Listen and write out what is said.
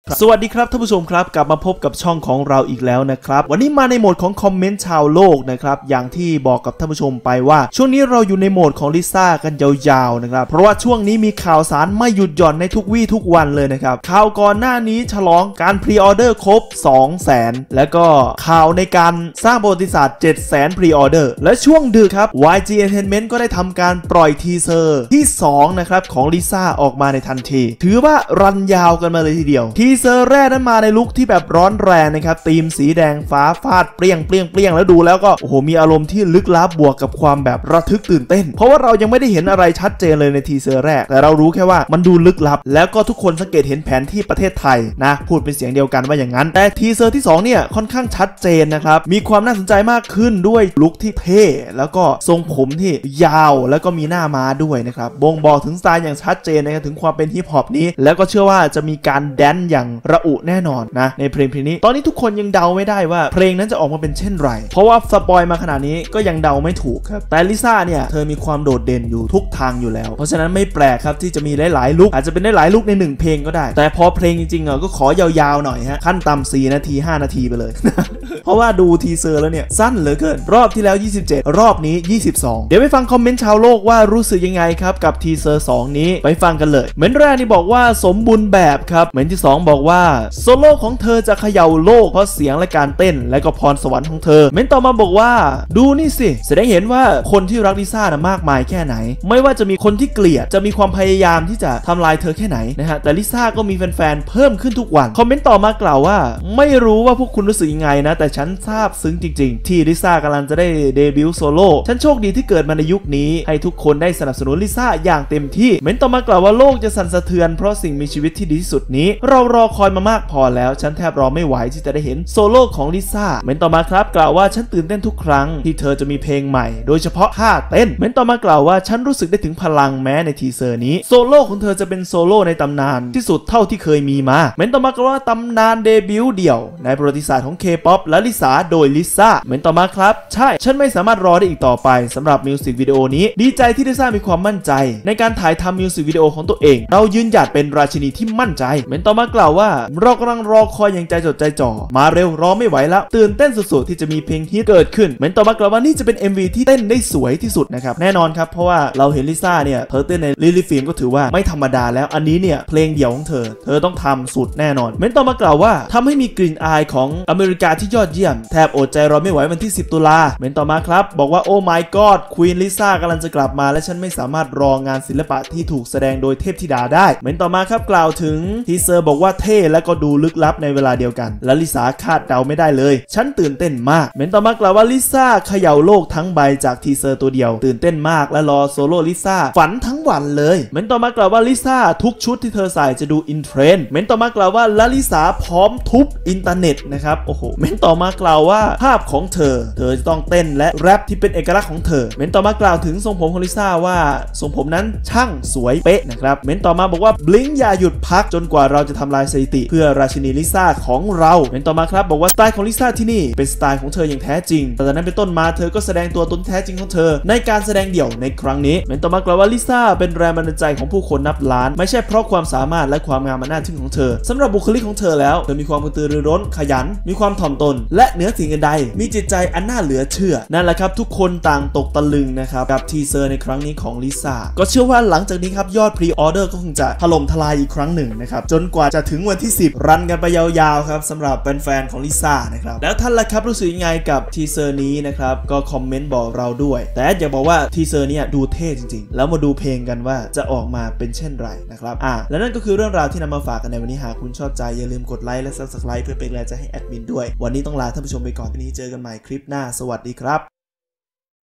สวัสดีครับท่านผู้ชมครับกลับมาพบกับช่องของเราอีกแล้วนะครับวันนี้มาในโหมดของคอมเมนต์ชาวโลกนะครับอย่างที่บอกกับท่านผู้ชมไปว่าช่วงนี้เราอยู่ในโหมดของลิซ่ากันยาวๆนะครับเพราะว่าช่วงนี้มีข่าวสารไม่หยุดหย่อนในทุกวี่ทุกวันเลยนะครับข่าวก่อนหน้านี้ฉลองการพรีออเดอร์ครบ 200,000 แล้วก็ข่าวในการสร้างประวัติศาสตร์ 700,000 พรีออเดอร์และช่วงดึกครับ YG Entertainment ก็ได้ทำการปล่อยทีเซอร์ที่2นะครับของลิซ่าออกมาในทันทีถือว่ารันยาวกันมาเลยทีเดียวทีเซอร์แรกนั้นมาในลุคที่แบบร้อนแรงนะครับธีมสีแดงฟ้าฟาดเปรี้ยงแล้วดูแล้วก็โอ้โหมีอารมณ์ที่ลึกลับบวกกับความแบบระทึกตื่นเต้นเพราะว่าเรายังไม่ได้เห็นอะไรชัดเจนเลยในทีเซอร์แรกแต่เรารู้แค่ว่ามันดูลึกลับแล้วก็ทุกคนสังเกตเห็นแผนที่ประเทศไทยนะพูดเป็นเสียงเดียวกันว่าอย่างนั้นแต่ทีเซอร์ที่2เนี่ยค่อนข้างชัดเจนนะครับมีความน่าสนใจมากขึ้นด้วยลุคที่เท่แล้วก็ทรงผมที่ยาวแล้วก็มีหน้าม้าด้วยนะครับบ่งบอกถึงสไตล์อย่างชัดเจนนะครับถึงความเป็นฮิปฮอปนี้แล้วก็เชื่อว่าจะมีการแดนอย่างระอุแน่นอนนะในเพลงนี้ตอนนี้ทุกคนยังเดาไม่ได้ว่าเพลงนั้นจะออกมาเป็นเช่นไรเพราะว่าสปอยมาขนาดนี้ก็ยังเดาไม่ถูกครับแต่ลิซ่าเนี่ยเธอมีความโดดเด่นอยู่ทุกทางอยู่แล้วเพราะฉะนั้นไม่แปลกครับที่จะมีหลายๆลุคอาจจะเป็นได้หลายลุคใน1เพลงก็ได้แต่พอเพลงจริงๆก็ขอยาวๆหน่อยฮะขั้นต่ำ4 นาที 5 นาทีไปเลย เพราะว่าดูทีเซอร์แล้วเนี่ยสั้นเหลือเกินรอบที่แล้ว27รอบนี้22เดี๋ยวไปฟังคอมเมนต์ชาวโลกว่ารู้สึกยังไงครับกับทีเซอร์2นี้ไปฟังกันเลยเมนแรกนี่บอกว่าสมบูรณ์แบบครับเมนที่2บอกว่าโซโล่ของเธอจะเขย่าโลกเพราะเสียงและการเต้นและก็พรสวรรค์ของเธอเมนต่อมาบอกว่าดูนี่สิแสดงเห็นว่าคนที่รักลิซ่านะมากมายแค่ไหนไม่ว่าจะมีคนที่เกลียดจะมีความพยายามที่จะทำลายเธอแค่ไหนนะฮะแต่ลิซ่าก็มีแฟนๆเพิ่มขึ้นทุกวันคอมเมนต์ต่อมากล่าวว่าไม่รู้ว่าพวกคุณรู้สึกยังไงนะแต่ฉันซาบซึ้งจริงๆที่ลิซ่ากำลังจะได้เดบิวต์โซโล่ฉันโชคดีที่เกิดมาในยุคนี้ให้ทุกคนได้สนับสนุนลิซ่าอย่างเต็มที่เมนต่อมากล่าวว่าโลกจะสั่นสะเทือนเพราะสิ่งมีชีวิตที่ดีที่สุดนี้เรารอคอยมามากพอแล้วฉันแทบรอไม่ไหวที่จะได้เห็นโซโล่ของลิซ่าเมนต่อมาครับกล่าวว่าฉันตื่นเต้นทุกครั้งที่เธอจะมีเพลงใหม่โดยเฉพาะท่าเต้นเมนต่อมากล่าวว่าฉันรู้สึกได้ถึงพลังแม้ในทีเซอร์นี้โซโล่ของเธอจะเป็นโซโล่ในตำนานที่สุดเท่าที่เคยมีมาเมนต่อมากล่าวว่าตำนานเดบิวต์เดี่ยวในประวัติศาสตร์ของ K-POP และลิซ่าโดยลิซ่าเมนต่อมาครับใช่ฉันไม่สามารถรอได้อีกต่อไปสำหรับมิวสิกวิดีโอนี้ดีใจที่ลิซ่ามีความมั่นใจในการถ่ายทำมิวสิกวิดีโอของตัวเองเรายืนหยัดเป็นราชินีที่มั่นใจเมนต่อมากล่าวว่าเรากำลังรอคอยอย่างใจจดใจจ่อมาเร็วรอไม่ไหวแล้วตื่นเต้นสุดๆที่จะมีเพลงฮิตเกิดขึ้นเมนต่อมากล่าวว่านี่จะเป็น MV ที่เต้นได้สวยที่สุดนะครับแน่นอนครับเพราะว่าเราเห็นลิซ่าเนี่ยเธอเต้นในลิลลี่ฟิล์มก็ถือว่าไม่ธรรมดาแล้วอันนี้เนี่ยเพลงเดี่ยวของเธอต้องทำสุดแน่นอนเมนต่อมากล่าวว่าทำให้มีกลิ่นอายของอเมริกาที่ยอดเยี่ยมแทบอดใจรอไม่ไหววันที่10 ตุลาเมนต่อมาครับบอกว่าโอ้ my god ควีนลิซ่ากำลังจะกลับมาและฉันไม่สามารถรองานศิลปะที่ถูกแสดงโดยเทพธิดาได้เมนต่อมาครับกล่าวถึงทีเซอร์บอกว่าเท่และก็ดูลึกลับในเวลาเดียวกันและลิซ่าคาดเดาไม่ได้เลยฉันตื่นเต้นมากเมนต่อมากล่าวว่าลิซ่าเขย่าโลกทั้งใบจากทีเซอร์ตัวเดียวตื่นเต้นมากและรอโซโล่ลิซ่าฝันทั้งวันเลยเมนต่อมากล่าวว่าลิซ่าทุกชุดที่เธอใส่จะดูอินเทรนด์เมนต่อมากล่าวว่าลิซ่าพร้อมทุบอินเทอร์เน็ตนะครับโอ้โหเมนต่อมากล่าวว่าภาพของเธอจะต้องเต้นและแรปที่เป็นเอกลักษณ์ของเธอเมนต่อมากล่าวถึงทรงผมของลิซ่าว่าทรงผมนั้นช่างสวยเป๊ะนะครับเมนต่อมาบอกว่าบลิงอย่าหยุดพักจนกว่าเราจะทำลายสถิติเพื่อราชินีลิซ่าของเราเมนต่อมาครับบอกว่าสไตล์ของลิซ่าที่นี่เป็นสไตล์ของเธออย่างแท้จริงแต่จากนั้นเป็นต้นมาเธอก็แสดงตัวตนแท้จริงของเธอในการแสดงเดี่ยวในครั้งนี้เมนต่อมากล่าวว่าลิซ่าเป็นแรงบันดาลใจของผู้คนนับล้านไม่ใช่เพราะความสามารถและความงามอันน่าทึ่งของเธอสำหรับบุคลิกของเธอแล้วเธอมีความกระตือรือร้นขยันมีความถ่อมตนและเหนือสิ่งอื่นใดมีจิตใจอันน่าเหลือเชื่อนั่นแหละครับทุกคนต่างตกตะลึงนะครับกับทีเซอร์ในครั้งนี้ของลิซ่าก็เชื่อว่าหลังจากนี้ครับยอดพรีออเดอร์ก็คงจะถล่มทลายอีกครั้งหนึ่งนะครับจนกว่าจะถึงวันที่10รันกันไปยาวๆครับสำหรับแฟนๆของลิซ่านะครับแล้วท่านล่ะครับรู้สึกยังไงกับทีเซอร์นี้นะครับก็คอมเมนต์บอกเราด้วยแต่อยากบอกว่าทีเซอร์นี้ดูเท่จริงๆแล้วมาดูเพลงกันว่าจะออกมาเป็นเช่นไรนะครับและนั่นก็คือเรื่องราวที่นำมาฝากกันในวันนี้หากคุณชอบใจอย่าลืมกดไลค์และ Subscribe เพื่อเป็นกำลังใจให้แอดมินด้วยวันนี้ต้องลาท่านผู้ชมไปก่อนวันนี้เจอกันใหม่คลิปหน้าสวัสดีครับ